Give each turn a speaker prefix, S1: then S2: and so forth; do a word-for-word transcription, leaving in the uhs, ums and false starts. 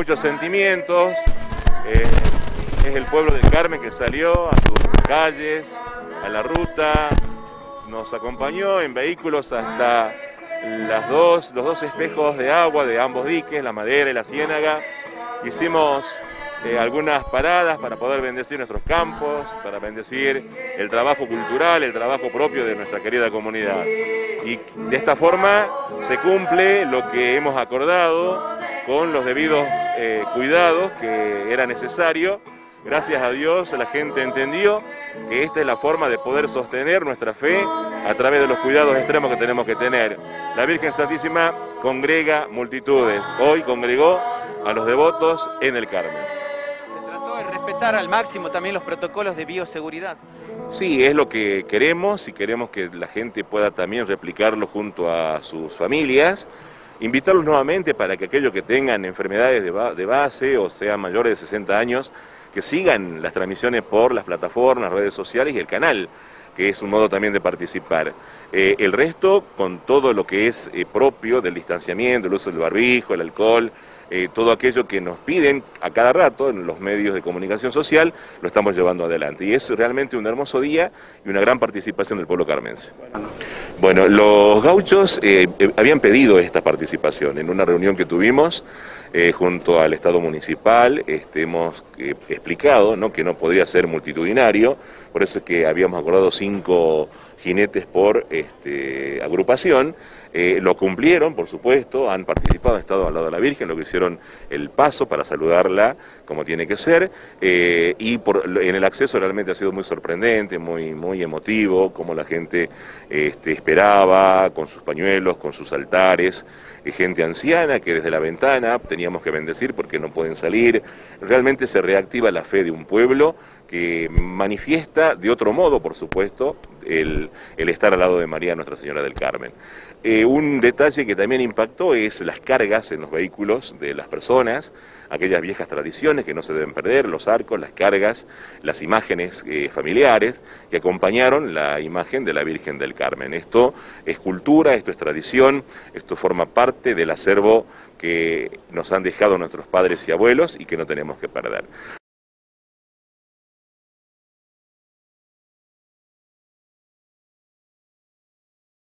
S1: muchos sentimientos. Eh, es el pueblo del Carmen que salió a sus calles, a la ruta, nos acompañó en vehículos hasta las dos, los dos espejos de agua de ambos diques, la Madera y la Ciénaga. Hicimos eh, algunas paradas para poder bendecir nuestros campos, para bendecir el trabajo cultural, el trabajo propio de nuestra querida comunidad. Y de esta forma se cumple lo que hemos acordado con los debidos eh, cuidados que era necesario. Gracias a Dios la gente entendió que esta es la forma de poder sostener nuestra fe a través de los cuidados extremos que tenemos que tener. La Virgen Santísima congrega multitudes, hoy congregó a los devotos en el Carmen.
S2: Se trató de respetar al máximo también los protocolos de bioseguridad.
S1: Sí, es lo que queremos y queremos que la gente pueda también replicarlo junto a sus familias. Invitarlos nuevamente para que aquellos que tengan enfermedades de base o sean mayores de sesenta años, que sigan las transmisiones por las plataformas, redes sociales y el canal, que es un modo también de participar. Eh, el resto, con todo lo que es eh, propio del distanciamiento, el uso del barbijo, el alcohol, eh, todo aquello que nos piden a cada rato en los medios de comunicación social, lo estamos llevando adelante. Y es realmente un hermoso día y una gran participación del pueblo carmense. Bueno, los gauchos eh, habían pedido esta participación en una reunión que tuvimos eh, junto al Estado municipal. Este, hemos eh, explicado, ¿no?, que no podría ser multitudinario, por eso es que habíamos acordado cinco jinetes por este, agrupación. Eh, lo cumplieron, por supuesto, han participado, han estado al lado de la Virgen, lo que hicieron el paso para saludarla como tiene que ser, eh, y por, en el acceso realmente ha sido muy sorprendente, muy, muy emotivo, como la gente este, esperaba, con sus pañuelos, con sus altares, eh, gente anciana que desde la ventana teníamos que bendecir porque no pueden salir. Realmente se reactiva la fe de un pueblo que manifiesta de otro modo, por supuesto, el, el estar al lado de María Nuestra Señora del Carmen. Eh, un detalle que también impactó es las cargas en los vehículos de las personas, aquellas viejas tradiciones que no se deben perder, los arcos, las cargas, las imágenes eh, familiares que acompañaron la imagen de la Virgen del Carmen. Esto es cultura, esto es tradición, esto forma parte del acervo que nos han dejado nuestros padres y abuelos y que no tenemos que perder.